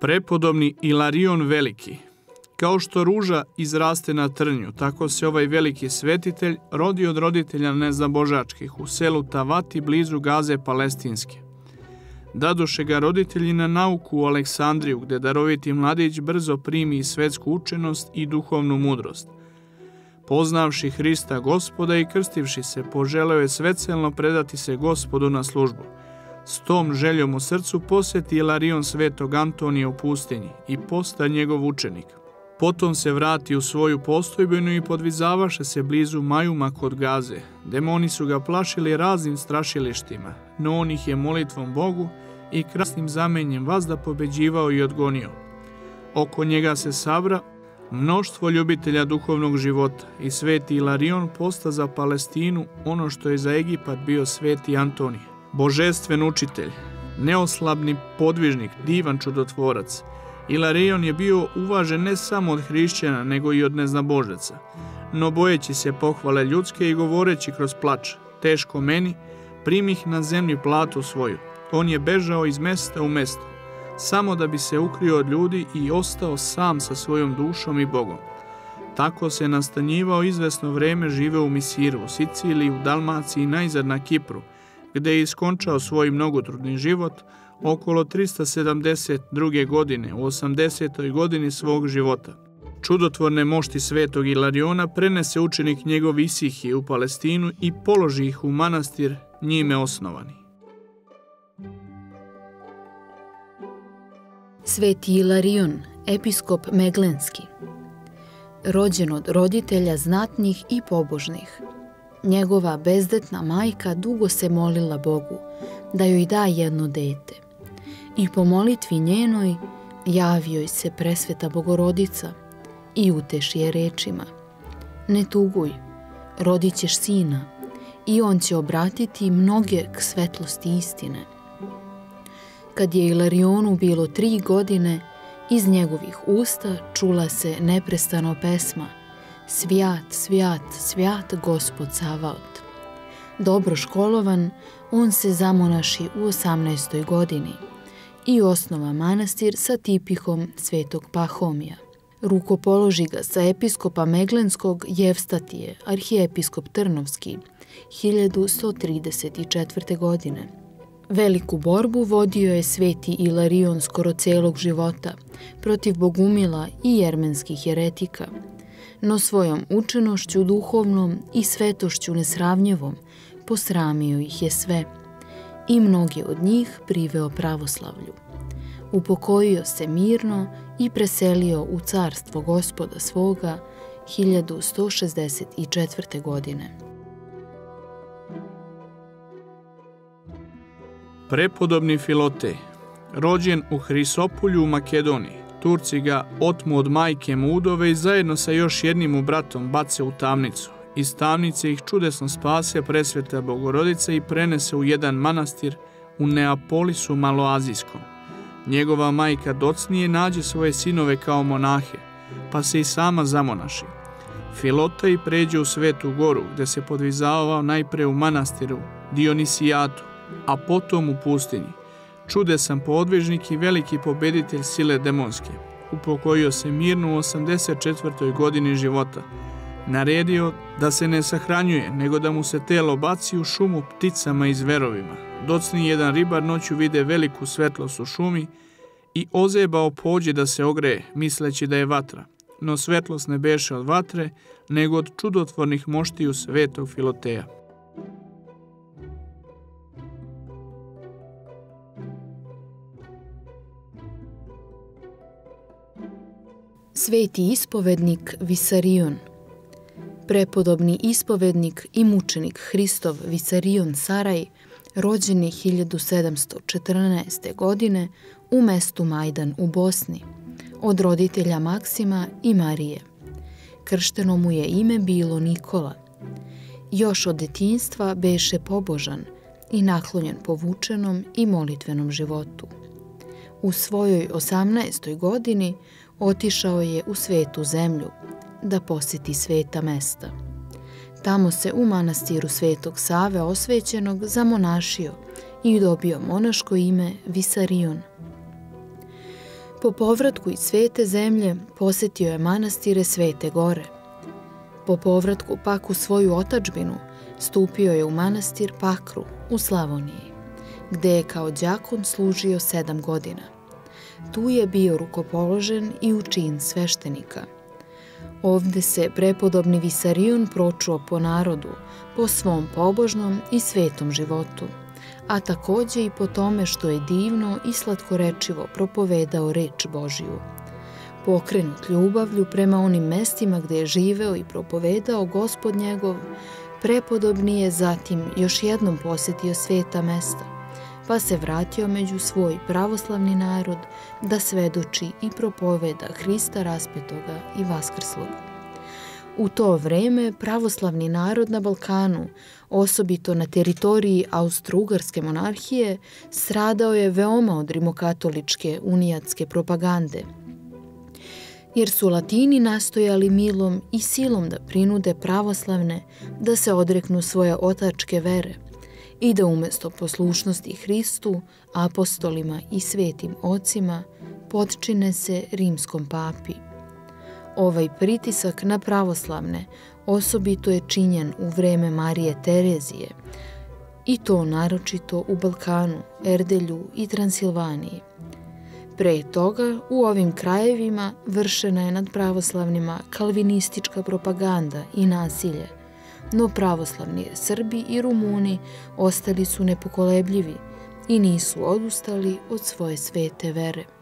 Prepodobni Ilarion Veliki. Kao što ruža izraste na trnju, tako se ovaj veliki svetitelj rodi od roditelja neznabožačkih u selu Tavati blizu Gaze Palestinske. Dadoše ga roditelji na nauku u Aleksandriju, gde daroviti mladić brzo primi i svetsku učenost i duhovnu mudrost. Poznavši Hrista Gospoda i krstivši se, poželeo je svecelno predati se Gospodu na službu. S tom željom u srcu posjeti Ilarion svetog Antonija u pustinji i posta njegov učenik. Potom se vrati u svoju postojbinu i podvizavaše se blizu Majuma kod Gaze. Demoni su ga plašili raznim strašilištima, no on ih je molitvom Bogu i krasnim zamenjem vazda pobeđivao i odgonio. Oko njega se sabra mnoštvo ljubitelja duhovnog života i sveti Ilarion posta za Palestinu ono što je za Egipat bio sveti Antonije. Božestven učitelj, neoslabni podvižnik, divan čudotvorac. Ilarion je bio uvažen ne samo od hrišćana, nego i od neznabožaca. No bojeći se pohvale ljudske i govoreći kroz plač, teško meni, primih na zemlji platu svoju. On je bežao iz mesta u mesto, samo da bi se ukrio od ljudi i ostao sam sa svojom dušom i Bogom. Tako se nastanjivao izvesno vreme, živeo u Misiru, u Siciliji, u Dalmaciji i najzad na Kipru, gde je iskončao svoj mnogotrudni život okolo 372. godine, u 80. godini svog života. Čudotvorne mošti svetog Ilariona prenese učenik njegov Isihije u Palestinu i položi ih u manastir njime osnovani. Sveti Ilarion, episkop Meglenski, rođen od roditelja znatnih i pobožnih. Njegova bezdetna majka dugo se molila Bogu da joj da jedno dete. I po molitvi njenoj javi joj se presveta Bogorodica i uteši je rečima: ne tuguj, rodit ćeš sina i on će obratiti mnoge k svetlosti istine. Kad je Ilarionu bilo 3 godine, iz njegovih usta čula se neprestano pesma: Svjat, svjat, svjat Gospod Savaot. Dobro školovan, on se zamonaši u 18. godini i osnova manastir sa tipihom svetog Pahomija. Rukopoloži ga sa episkopa Meglenskog Jevstatije, arhijepiskop Trnovski, 1134. godine. Veliku borbu vodio je sveti Ilarion skoro celog života protiv bogumila i jermenskih jeretika, no svojom učenošću duhovnom i svetošću nesravnjevom posramio ih je sve i mnogi od njih priveo pravoslavlju. Upokojio se mirno i preselio u carstvo Gospoda svoga 1164. godine. Prepodobni Filotej, rođen u Hrisopolju u Makedoniji. Turci ga otmu od majke mu udove i zajedno sa još jednim mu bratom bace u tamnicu. Iz tamnice ih čudesno spase presveta Bogorodica i prenese u jedan manastir u Neapolisu Maloazijskom. Njegova majka docnije nađe svoje sinove kao monahe, pa se i sama zamonaši. Filotej pređe u Svetu Goru, gde se podvizavao najpre u manastiru Dionisijatu, a potom u pustinji. Čudesan podvižnik i veliki pobeditelj sile demonske. Upokojio se mirno u 84. godini života. Naredio da se ne sahranjuje, nego da mu se telo baci u šumu pticama i zverovima. Docni jedan ribar noću vide veliku svetlost u šumi i ozebao pođe da se ogreje, misleći da je vatra. No svetlost ne beše od vatre, nego od čudotvornih moštiju svetog Filoteja. Sveti ispovednik Visarion, prepodobni ispovednik i mučenik Hristov Visarion Saraj, rođen je 1714. godine u mestu Majdan u Bosni, od roditelja Maksima i Marije. Kršteno mu je ime bilo Nikola. Još od detinjstva beše pobožan i naklonjen povučenom i molitvenom životu. U svojoj 18. godini otišao je u svetu zemlju da posjeti sveta mesta. Tamo se u manastiru Svetog Save osvećenog zamonašio i dobio monaško ime Visarion. Po povratku iz Svete zemlje posjetio je manastire Svete Gore. Po povratku pak u svoju otadžbinu stupio je u manastir Pakru u Slavoniji, gde je kao đakon služio 7 godina. Tu je bio rukopoložen i u čin sveštenika. Ovde se prepodobni Visarion pročuo po narodu, po svom pobožnom i svetom životu, a takođe i po tome što je divno i slatkorečivo propovedao reč Božiju. Pokrenut ljubavlju prema onim mestima gde je živeo i propovedao Gospod njegov, prepodobni je zatim još jednom posjetio sveta mesta, pa se vratio među svoj pravoslavni narod da svedoči i propoveda Hrista raspetoga i vaskrsloga. U to vreme pravoslavni narod na Balkanu, osobito na teritoriji Austro-Ugarske monarhije, stradao je veoma od rimokatoličke unijatske propagande, jer su Latini nastojali milom i silom da prinude pravoslavne da se odreknu svoje otačke vere i da umjesto poslušnosti Hristu, apostolima i svetim ocima potčine se rimskom papi. Ovaj pritisak na pravoslavne osobito je činjen u vreme Marije Terezije, i to naročito u Balkanu, Erdelju i Transilvaniji. Pre toga, u ovim krajevima vršena je nad pravoslavnima kalvinistička propaganda i nasilje, no pravoslavni Srbi i Rumuni ostali su nepokolebljivi i nisu odustali od svoje svete vere.